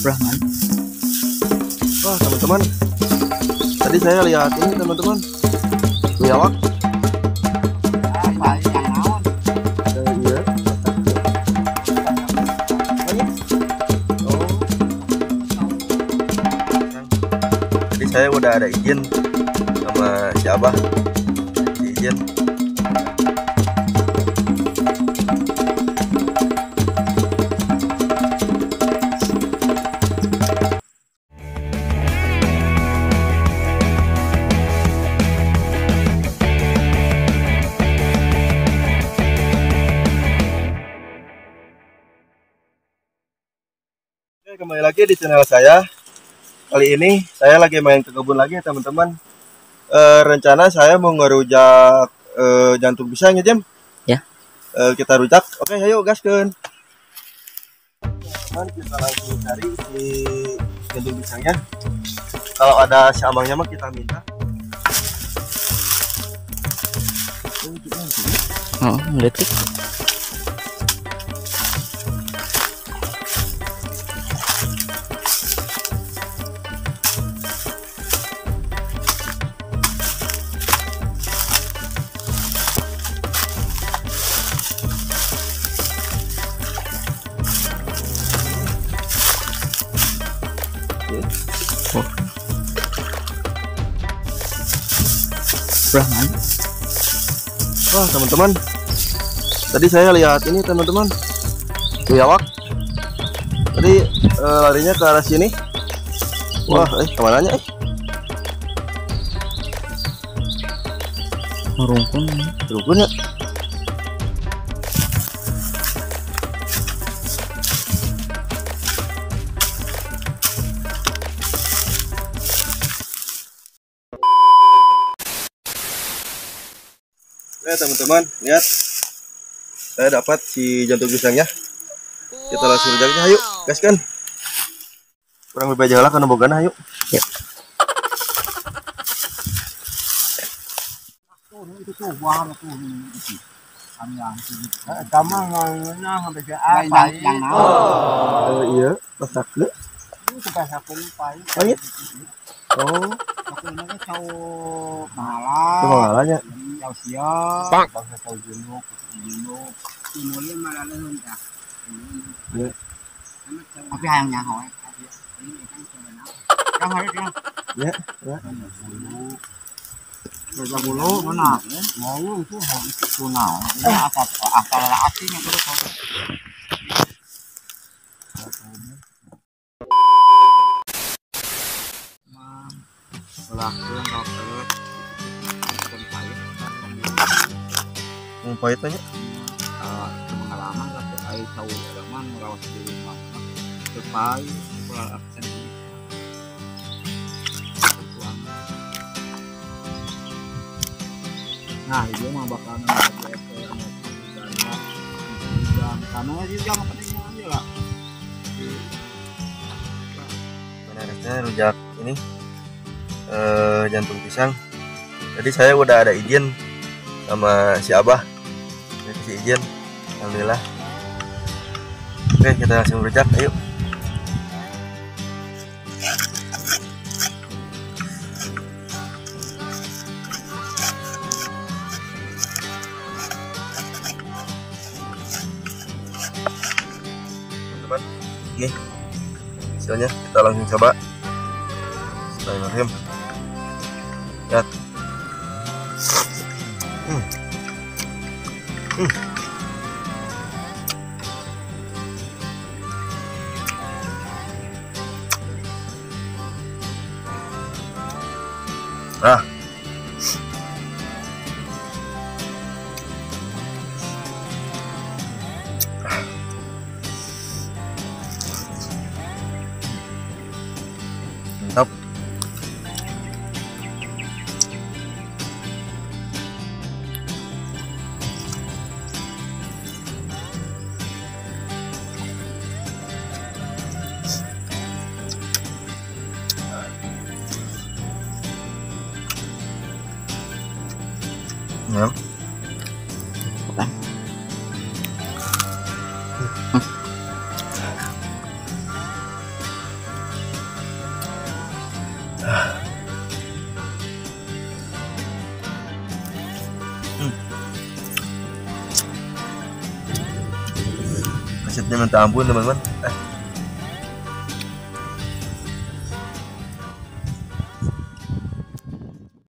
Rahman. Wah teman-teman, tadi saya lihat ini teman-teman, biawak. Iya. Oh. Jadi saya udah ada izin sama si Abah, izin. Kembali lagi di channel saya. Kali ini saya lagi main ke kebun lagi teman-teman. Rencana saya mau ngerujak jantung pisang ya Jam. Ya. Kita rujak. Oke, ayo gaskeun. Teman, kita langsung cari si jantung pisangnya. Kalau ada si abangnya mah kita minta. Oh, ngelitik. Rahman. Wah teman-teman, tadi saya lihat ini teman-teman, biawak. Tadi larinya ke arah sini. Wah, kemananya? Merungkun. Rukun ya. Oke teman-teman, lihat, saya dapat si jantung pisangnya. Kita langsung rujak, ayo gaskan. Kurang lebih aja lah karena bogana, ayo. Ya. Iya, masak le. Pahit. Oh, mahalanya. Bang. Tapi hayang nyaho. Ya, ya. Kerja bulu mana? Mau itu tunau. Ini asal aslinya terus. Pahit aja. Pengalaman tapi ai tahu orang merawat di rumah. Terpai aksen nah itu mah bakalan karena juga penting aja lah. Benarnya rujak ini jantung pisang. Tadi saya udah ada izin sama si Abah, si izin, alhamdulillah. Oke, kita langsung rujak, ayo. Teman-teman, nih hasilnya, kita langsung coba. Bismillahirrahmanirrahim. Lihat. Ah. Mantap. Ya. Resepnya minta ampun teman-teman.